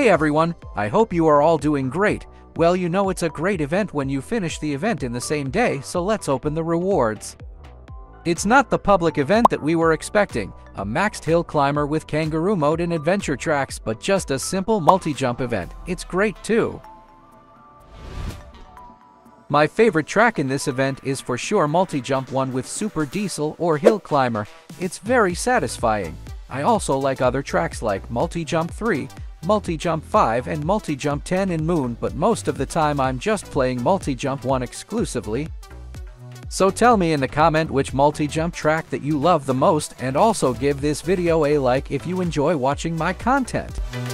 Hey everyone, I hope you are all doing great. Well, you know it's a great event when you finish the event in the same day, so let's open the rewards. It's not the public event that we were expecting, a maxed hill climber with kangaroo mode and adventure tracks, but just a simple multi-jump event. It's great too. My favorite track in this event is for sure multi-jump 1 with Super Diesel or Hill Climber. It's very satisfying. I also like other tracks like Multi-Jump 3, Multi-Jump 5 and Multi-Jump 10 in Moon, but most of the time I'm just playing Multi-Jump 1 exclusively. So tell me in the comment which multi-jump track that you love the most, and also give this video a like if you enjoy watching my content.